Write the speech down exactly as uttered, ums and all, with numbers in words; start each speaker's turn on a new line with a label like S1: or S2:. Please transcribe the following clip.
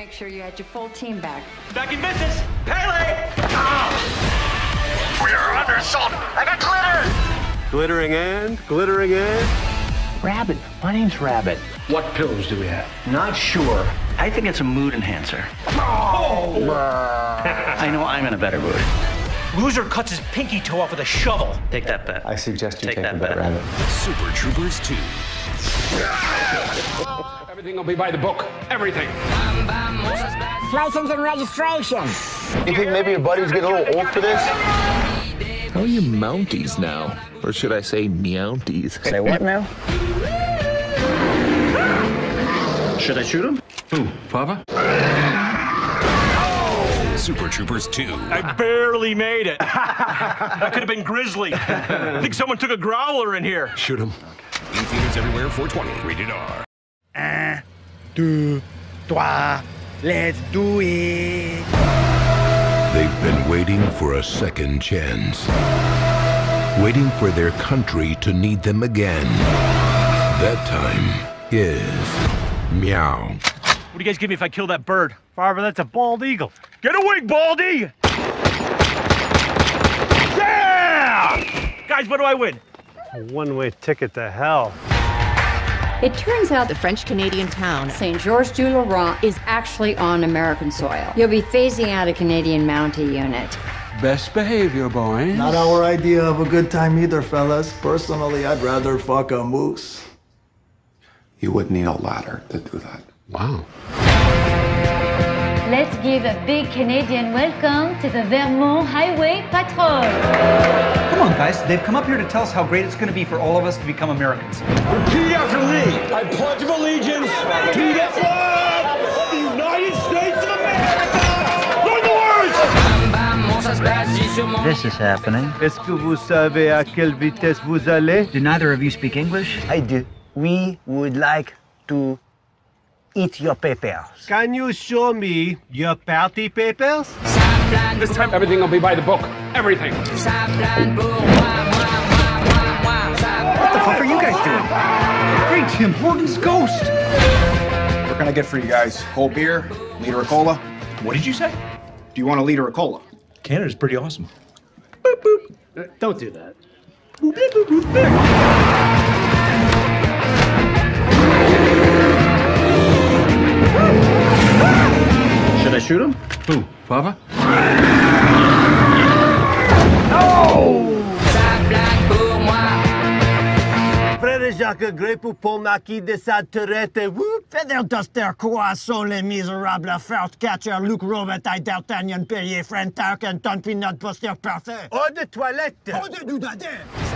S1: make sure you had your full team back.
S2: Back in business! Pele! Oh.
S3: We are under assault! I got glitter!
S4: Glittering and, glittering and.
S5: Rabbit. My name's Rabbit.
S6: What pills do we have?
S5: Not sure. I think it's a mood enhancer.
S6: Oh!
S5: I know I'm in a better mood.
S2: Loser cuts his pinky toe off with a shovel.
S5: Take that bet.
S4: I suggest you
S5: take,
S4: take
S5: that
S4: the bet,
S5: bet.
S4: Rabbit.
S7: Super Troopers two.
S6: Everything will be by the book. Everything.
S8: License and registration.
S4: You think maybe your buddy's getting a little old for this?
S7: How are you Mounties now? Or should I say Meounties?
S5: Say what now? Should I shoot him?
S6: Who, Fava?
S7: Super Troopers two.
S2: I barely made it. That could have been Grizzly. I think someone took a growler in here.
S7: Shoot him. In theaters everywhere, four twenty, rated R.
S9: Un, deux, trois, let's do it.
S10: They've been waiting for a second chance. Waiting for their country to need them again. That time is meow.
S2: What do you guys give me if I kill that bird? Farver, that's a bald eagle. Get a wing, Baldy! Yeah! Guys, what do I win?
S4: A one-way ticket to hell.
S1: It turns out the French-Canadian town, Saint Georges du Laurent, is actually on American soil. You'll be phasing out a Canadian Mountie unit.
S6: Best behavior, boys.
S11: Not our idea of a good time either, fellas. Personally, I'd rather fuck a moose.
S12: You would need a ladder to do that.
S6: Wow.
S13: Let's give a big Canadian welcome to the Vermont Highway Patrol.
S14: Come on, guys. They've come up here to tell us how great it's going to be for all of us to become Americans.
S2: Repeat after me. I pledge of allegiance to the flag of the United States of America. Learn the words!
S5: This is happening.
S4: Est-ce que vous savez à quelle vitesse vous allez?
S14: Do neither of you speak English?
S8: I do. We would like to eat your papers.
S4: Can you show me your party papers?
S6: This time, everything will be by the book. Everything.
S14: What the fuck are you guys doing? Great, Tim Horton's ghost.
S9: What can I get for you guys? Whole beer, liter of cola?
S14: What did you say?
S9: Do you want a liter of cola?
S14: Canada's pretty awesome.
S4: Boop, boop. Don't do that. Boop, boop, boop, boop, boop.
S5: Should I shoot him?
S6: Who, Fava?
S4: Frère Jacques Grépou pour Marquis de Saturette. Whoop!
S8: Feather Duster, Croissant, Les Miserables, First Catcher, Luke Robitaille, D'Artagnan, Perrier, Friend Tark, and Ton Peanut Buster Parfait.
S4: Eau de toilette.
S8: Eau de doudadin.